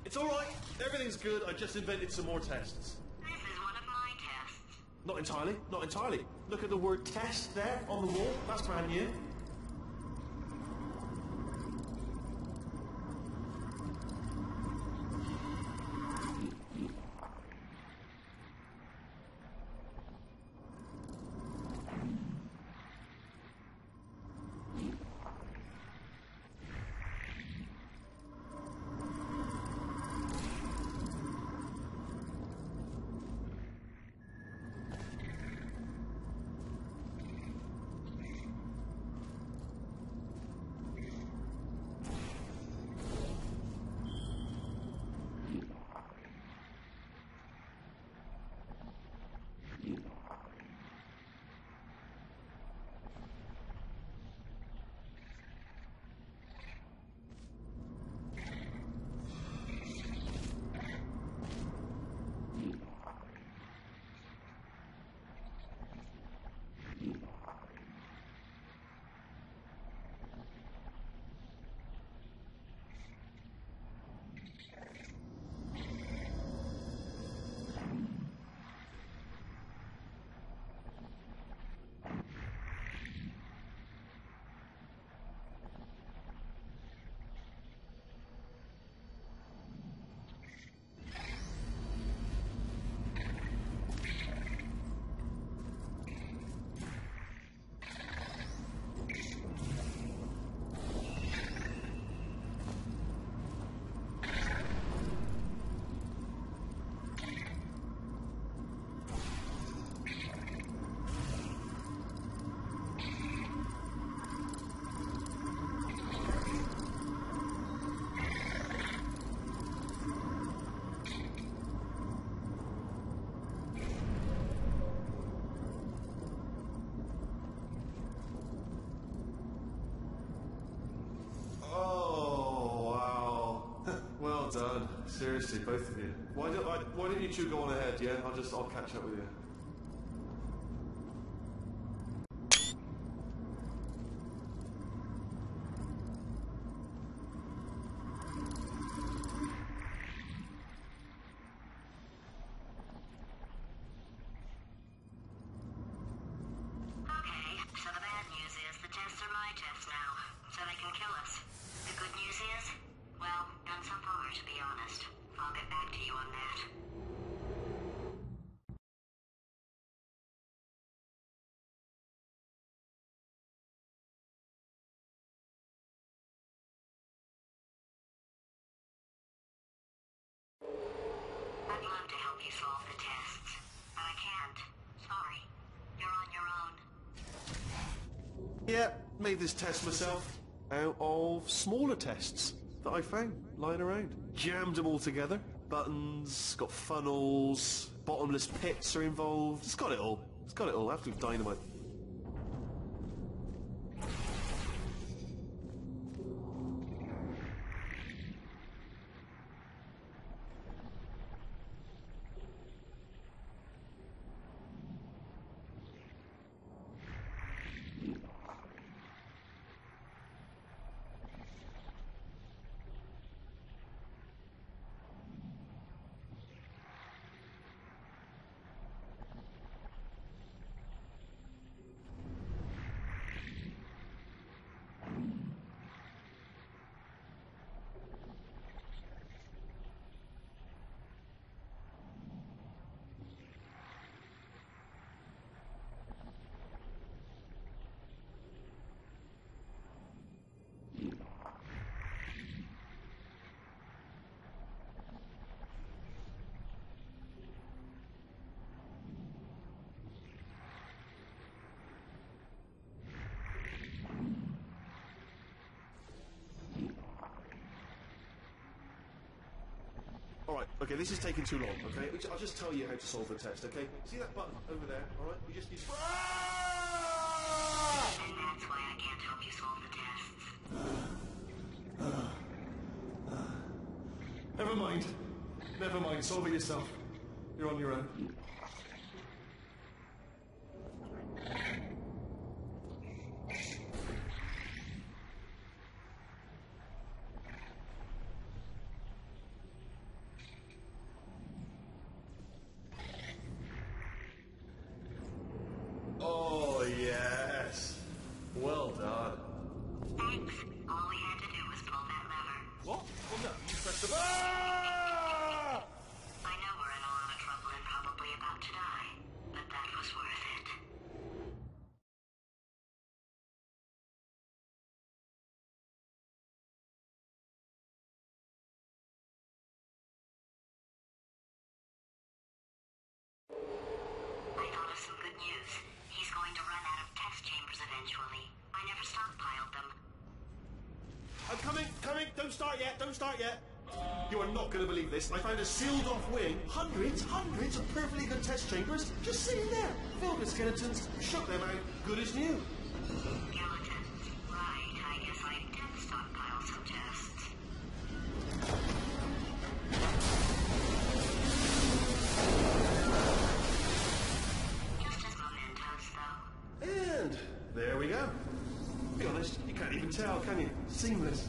It's all right. Everything's good. I just invented some more tests. This is one of my tests. Not entirely. Not entirely. Look at the word test there on the wall. That's brand new. Well done. Seriously, both of you. Why don't you two go on ahead, yeah? I'll catch up with you. I'd love to help you solve the tests, but I can't. Sorry. You're on your own. Yeah, made this test myself out of smaller tests that I found lying around. Jammed them all together. Buttons, got funnels, bottomless pits are involved. It's got it all. It's got it all. Absolute dynamite. Alright, okay, this is taking too long, okay? I'll just tell you how to solve the test, okay? See that button over there, alright? You just... And that's why I can't help you solve the tests. Never mind. Never mind, solve it yourself. You're on your own. Well done. Thanks. All we had to do was pull that lever. What? Well, no, you pressed the... Ah! I know we're in a lot of trouble and probably about to die, but that was worth it. I thought of some good news. He's going to run out of test chambers eventually. I never stockpiled them. I'm coming, coming! Don't start yet, don't start yet! You are not going to believe this. I found a sealed-off wing. Hundreds of perfectly good test chambers just sitting there, filled with skeletons. Shook them out, good as new. Skeletons. Right, I guess I did stockpile some tests. Just as mementos, though. And there we go. Be honest, you can't even tell, can you? Seamless.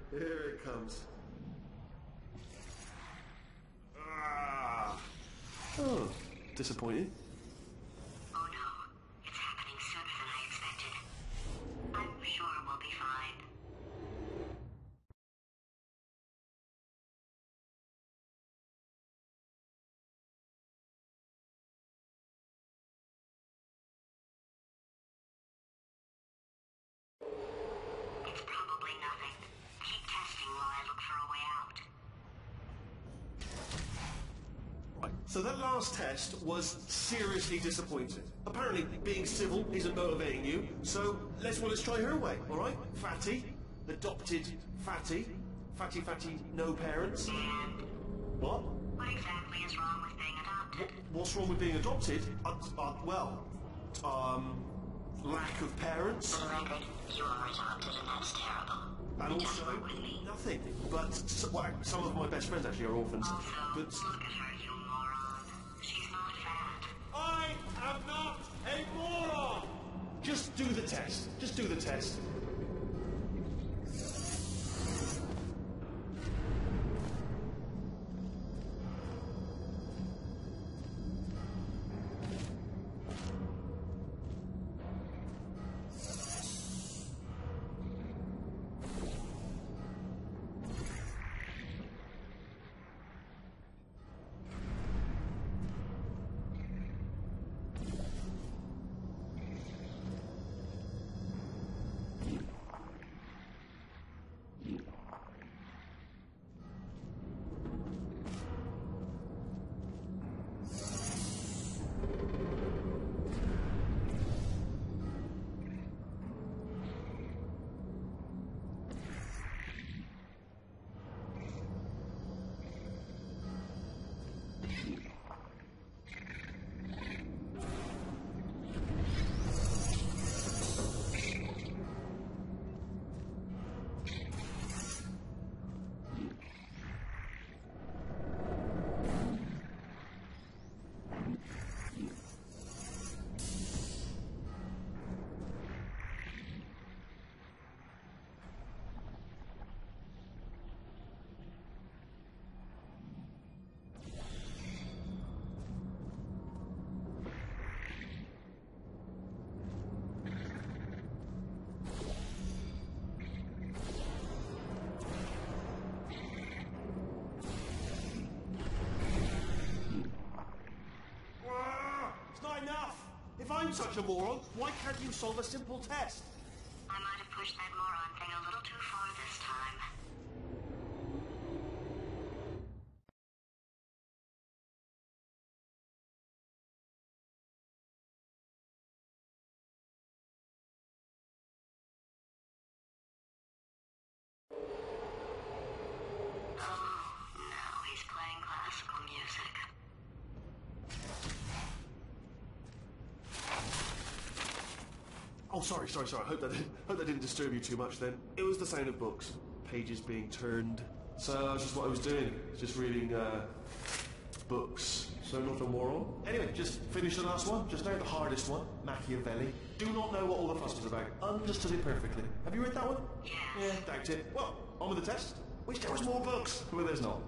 Here it comes. Ah. Oh, disappointed. Oh no, it's happening sooner than I expected. I'm sure we'll be fine. It's probably nothing. Keep testing while I look for a way out. Right, so that last test was seriously disappointing. Apparently, being civil isn't motivating you, so let's try her way, all right? Fatty, adopted Fatty, Fatty, no parents. And What? what exactly is wrong with being adopted? What's wrong with being adopted? Lack of parents, For the record, you are adopted and that's terrible. and Just also work with me. nothing. But some of my best friends actually are orphans. Also, But look at her, you moron. She's not fat. I am not a moron! Just do the test. Just do the test. It's not enough! If I'm such a moron, why can't you solve a simple test? I might have pushed that moron thing a little too far this time. Oh, now he's playing classical music. Oh, sorry. Hope that didn't disturb you too much then. It was the sound of books. Pages being turned. So that's just what I was doing. Just reading, books. So not a moron. Anyway, just finished the last one. Just now the hardest one. Machiavelli. Do not know what all the fuss was about. Understood it perfectly. Have you read that one? Yes. Yeah, doubt it. Well, on with the test. Wish there was more books. Well, there's not.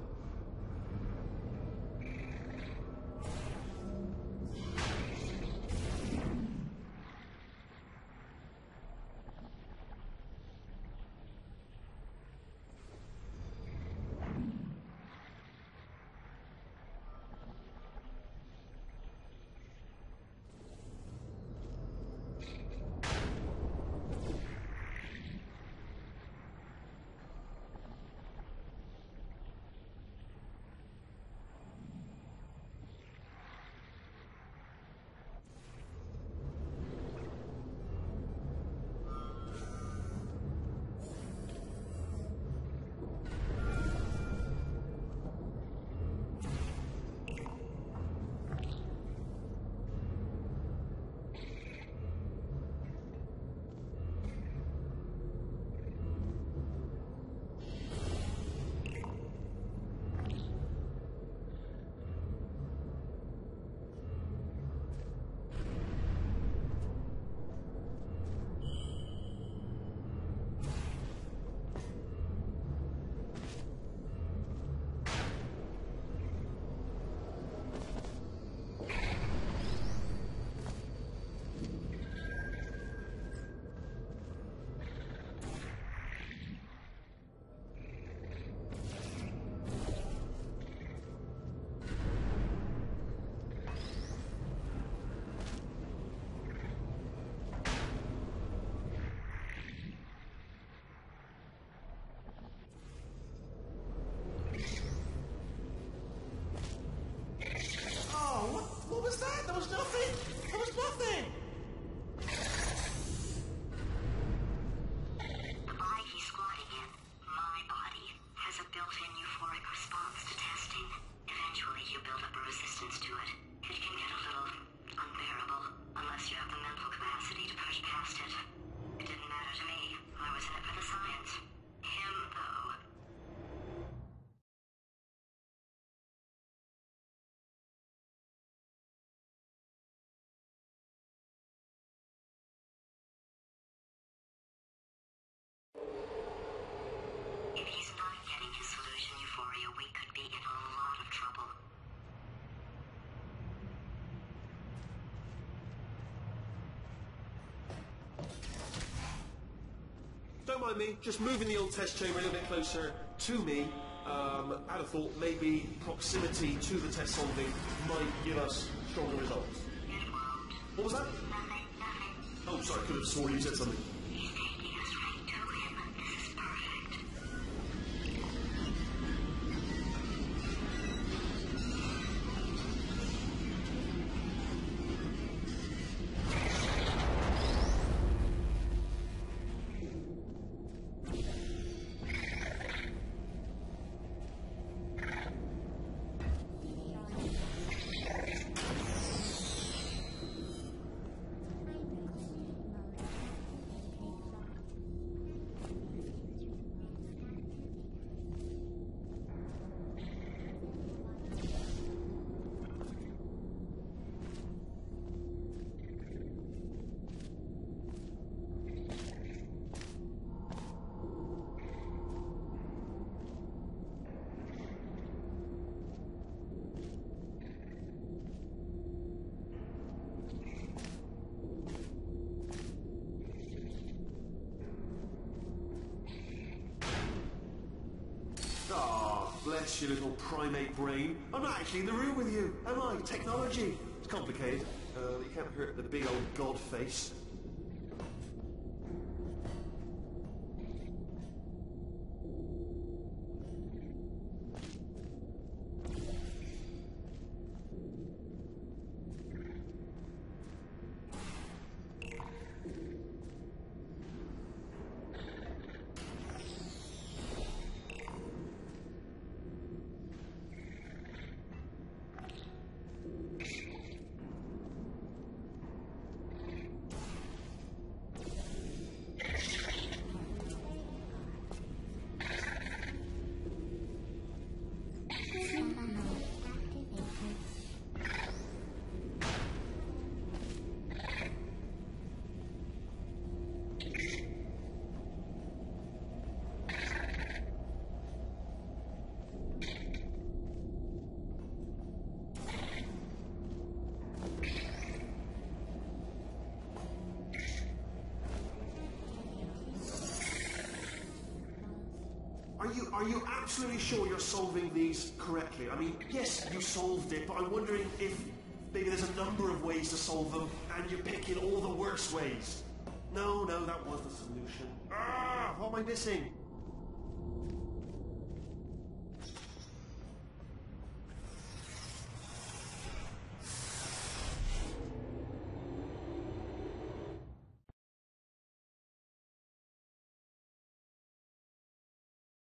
don't mind me. Just moving the old test chamber a little bit closer to me. I had a thought maybe proximity to the test solving might give us stronger results. What was that? Oh, sorry, I could have sworn you said something. He's taking us right to him. This is perfect. Ah, bless your little primate brain. I'm not actually in the room with you, am I? Technology. It's complicated. You can't hurt the big old god face. Are you absolutely sure you're solving these correctly? I mean, yes, you solved it, but I'm wondering if maybe there's a number of ways to solve them, and you're picking all the worst ways. No, that was the solution. Ah, what am I missing?